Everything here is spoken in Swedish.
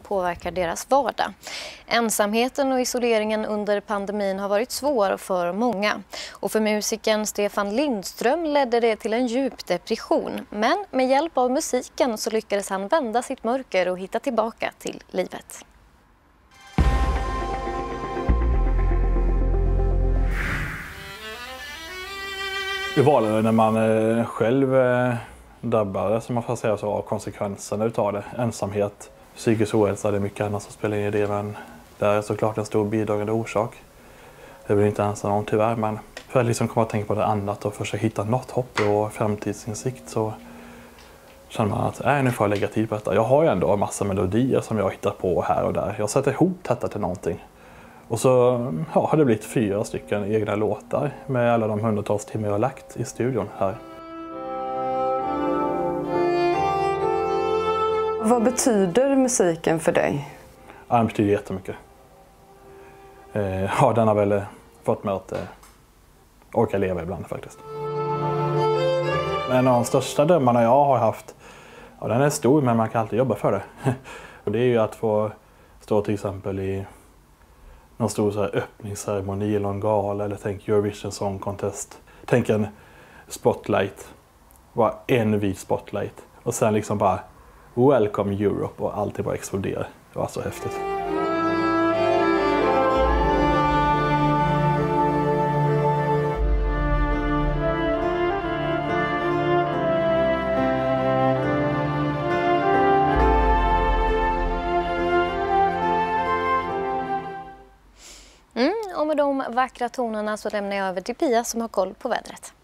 påverkar deras vardag. Ensamheten och isoleringen under pandemin har varit svår för många. Och för musikern Stefan Lindström ledde det till en djup depression. Men med hjälp av musiken så lyckades han vända sitt mörker och hitta tillbaka till livet. Det var det när man själv drabbade, som man får säga så, av konsekvenserna utav det. Ensamhet, psykisk ohälsa, det är mycket annat som spelar in i det, men det är såklart en stor bidragande orsak. Det blir inte ensam om tyvärr, men för att liksom komma att tänka på det annat och försöka hitta något hopp och framtidsinsikt så känner man att nu får jag lägga tid på detta. Jag har ju ändå en massa melodier som jag har hittat på här och där. Jag sätter ihop detta till någonting. Och så har det blivit 4 stycken egna låtar med alla de hundratals timmar jag har lagt i studion här. Vad betyder musiken för dig? Ja, den betyder jättemycket. Ja, den har väl fått mig att orka leva ibland faktiskt. En av de största drömmarna jag har haft, ja, den är stor men man kan alltid jobba för det. Och det är ju att få stå till exempel i någon stor så här öppningsceremoni eller en gala, eller tänk Eurovision Song Contest. Tänk en spotlight, bara en vit spotlight. Och sen liksom bara Welcome Europe och allt bara exploderar. Det var så häftigt. Och med de vackra tonerna så lämnar jag över till Pia som har koll på vädret.